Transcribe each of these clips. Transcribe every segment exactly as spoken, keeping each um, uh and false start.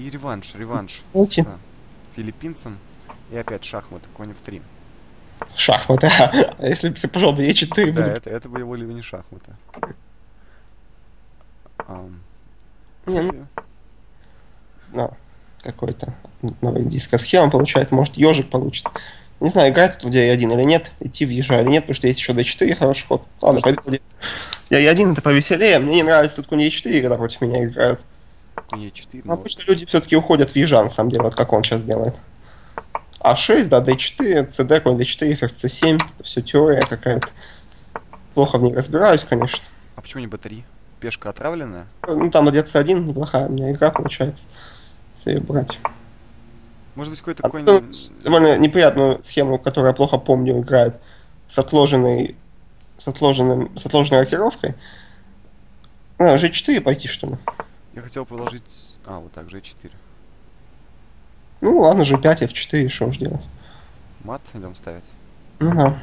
И реванш, реванш Давайте. с филиппинцем. И опять шахматы, конь в три. Шахматы. А если бы ты, пожалуйста, е четыре Да, были? это, это были бы не шахматы. Ам, Не, ну, Кстати, на какой-то новая индийская схема получается. Может, ежик получит. Не знаю, играть тут я один или нет. Идти в ежа или нет, потому что есть еще дэ четыре хороший ход. Ладно, может пойду. быть, Я один это повеселее. Мне не нравится тут конь е четыре, когда против меня играют. конь е четыре, Но ну обычно вот. люди все-таки уходят в ежа, на самом деле, вот как он сейчас делает. а шесть, да, дэ четыре, цд, конь дэ четыре, ферзь цэ семь. Все теория какая-то. Плохо в ней разбираюсь, конечно. А почему не бэ три? Пешка отравленная? Ну, там ладья цэ один, неплохая у меня игра получается. Если ее брать. Может быть, какой-то А потом конь... с- довольно неприятную схему, которую я плохо помню, играет с отложенной, с отложенным, с отложенной рокировкой. А, же четыре пойти, что ли? Я хотел продолжить... А, вот так, же четыре. Ну, ладно, же пять, эф четыре, что уж делать. Мат идем ставить. Ну да.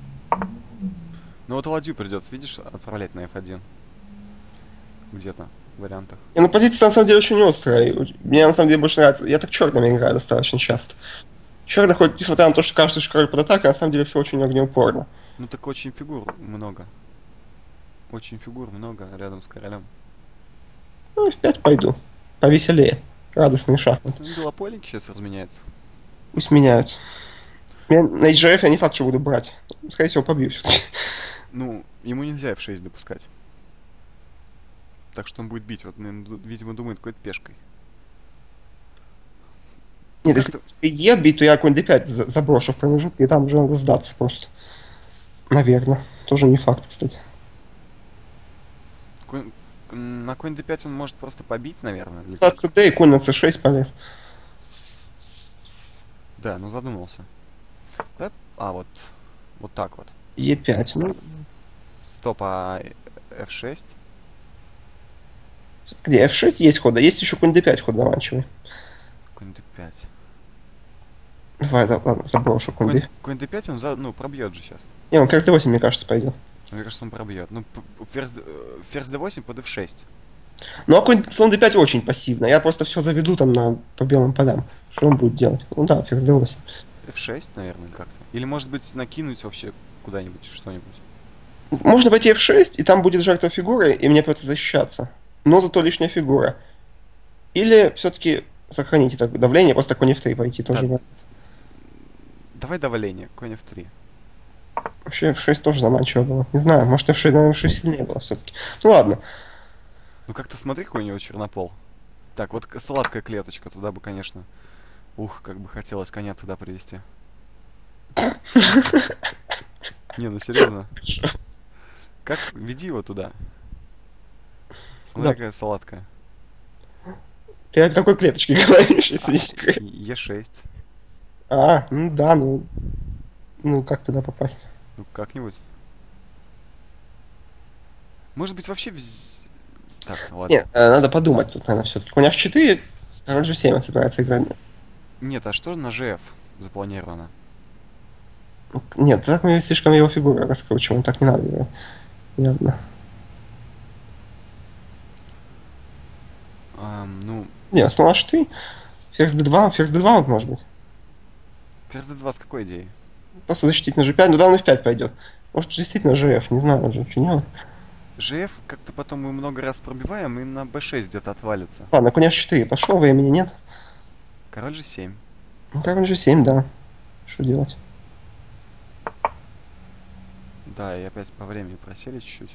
Ну вот ладью придется, видишь, отправлять на эф один. Где-то в вариантах. Не, ну позиция на самом деле очень острая. И мне на самом деле больше нравится. Я так черными играю достаточно часто. Черный, хоть несмотря на то, что кажется, что король под атакой, на самом деле все очень огнеупорно. Ну так очень фигур много. Очень фигур много рядом с королем. Ну, эф пять пойду. Повеселее. Радостные шахматы. Ну, белопольники сейчас разменяются. Пусть меняются. Я на эйч джи эф я не факт, что буду брать. Скорее всего, побью все-таки. Ну, ему нельзя эф шесть допускать. Так что он будет бить. Вот, наверное, видимо, думает какой-то пешкой. Ну Нет, если как-то... е бить, то я конь дэ пять за- заброшу в промежутке, и там уже надо сдаться просто. Наверное. Тоже не факт, кстати. конь- На конь дэ пять он может просто побить, наверное, или На как? цд и конь на цэ шесть полез. Да, ну задумался. Да? А, вот. Вот так вот. е пять. Ну, Стоп, а эф шесть? где эф шесть есть ход, а есть еще конь дэ пять ход заманчивый. Конь дэ пять. Давай, за- ладно, заброшу конь Конь, дэ. конь дэ пять он за, ну, пробьет же сейчас. Не, он ферзь дэ восемь, мне кажется, пойдет. Мне кажется, он пробьет. Ну, п- ферзь, д- э, ферзь дэ восемь под эф шесть. Ну, а конь слон дэ пять очень пассивно. Я просто все заведу там на, по белым полям. Что он будет делать? Ну да, ферзь дэ восемь. эф шесть, наверное, или как-то. Или, может быть, накинуть вообще куда-нибудь что-нибудь. Можно пойти эф шесть, и там будет жертва фигуры, и мне придется защищаться. Но зато лишняя фигура. Или все-таки сохранить это давление, просто конь эф три пойти Да, тоже. вариант. давай давление, конь эф три. Вообще эф шесть тоже заманчиво было. Не знаю, может эф шесть, наверное, эф шесть сильнее было все-таки. Ну ладно. Ну, как-то смотри, какой у него чернопол. Так, вот к- сладкая клеточка, туда бы, конечно... Ух, как бы хотелось коня туда привести. Не, ну серьезно. Как? Веди его туда. Смотри, Да. какая сладкая. Ты от какой клеточки говоришь, если не секрет? е шесть. А, ну да, ну, ну как туда попасть? Ну, как-нибудь. Может быть, вообще... вз- Так, ладно. Нет, э, надо подумать тут, наверное, все-таки. Конь эйч четыре, король же семь он собирается играть. Нет, а что на жэ эф запланировано? Ну, нет, так мы слишком его фигуру раскручиваем, так не надо играть. Явно. Ам, ну, Нет, слон аш три, ферзь дэ два, ферзь дэ два вот может быть. ферзь дэ два с какой идеей? Просто защитить на жэ пять, ну да, он эф пять пойдет. Может, действительно жэ эф, не знаю уже, что делать. жэ эф как-то потом мы много раз пробиваем и на бэ шесть где-то отвалится. Ладно, конь аш четыре пошел, времени нет. Король же семь. Ну, король же семь, да. Что делать? Да, и опять по времени просели чуть-чуть.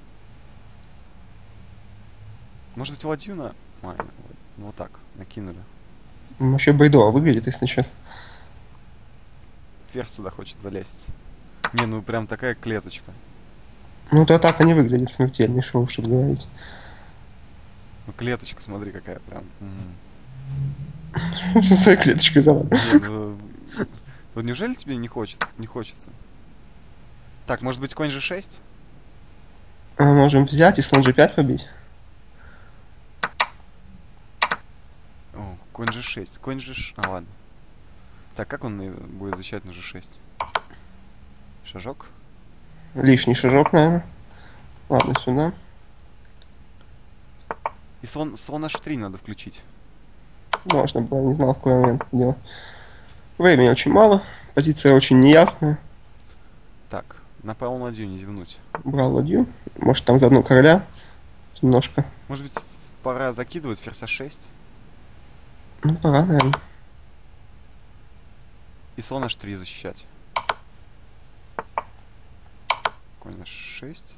Может быть, ладью на... А, ну вот так, накинули. М, Вообще бредово выглядит, если честно. Ферзь туда хочет залезть. Не, ну прям такая клеточка. Ну, то атака не выглядит смертельной, что уж тут говорить. Ну клеточка, смотри, какая прям. М. С своей клеточкой залад. Не, ну... Вот неужели тебе не хочет, не хочется? Так, может быть, конь же шесть? А, можем взять и слон же пять побить. О, конь же шесть. Конь же... ш- А, ладно. Так, как он и будет защищать на же шесть? Шажок? Лишний шажок, наверное. Ладно, сюда. И слон, слон аш три надо включить. Можно было, не знал, в какой момент это дело. Времени очень мало, позиция очень неясная. Так, на пол ладью не зевнуть. Брал ладью. Может, там заодно короля немножко. Может быть, пора закидывать ферзь а шесть Ну, пора, наверное. и слон аш три защищать. Конь аш шесть.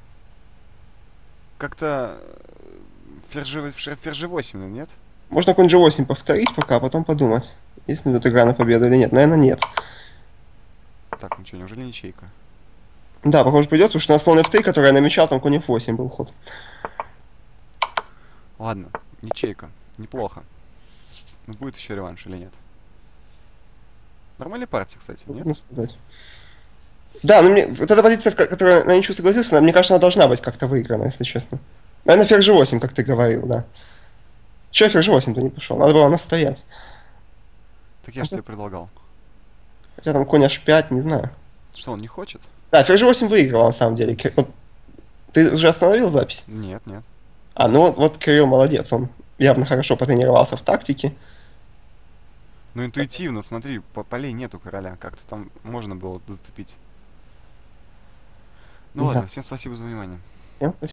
Как-то ферзь ферзь восемь, ну, нет? Можно конь джи восемь повторить пока, а потом подумать, есть ли тут игра на победу или нет. Наверное, нет. Так, ну что, неужели ничейка? Да, похоже, придется, потому что на слон эф три, который я намечал, там конь эф восемь был ход. Ладно, ничейка. Неплохо. Но будет еще реванш или нет? Нормальная партия, кстати, нет? Трудно сказать. Да, ну мне, вот эта позиция, в ко- которая на ничью согласился, она, мне кажется, она должна быть как-то выиграна, если честно. Наверное, ферзь джи восемь, как ты говорил, да. Чего ферзь джи восемь-то не пошел? Надо было настоять. Так я же тебе предлагал. Хотя там конь аш пять, не знаю. Что, он не хочет? Да, ферзь джи восемь выиграл, на самом деле. Ки- Вот, ты уже остановил запись? Нет, нет. А, ну вот, вот Кирилл молодец, он явно хорошо потренировался в тактике. Ну интуитивно, смотри, по полей нету короля. Как-то там можно было зацепить. Ну Да. ладно, всем спасибо за внимание. Всем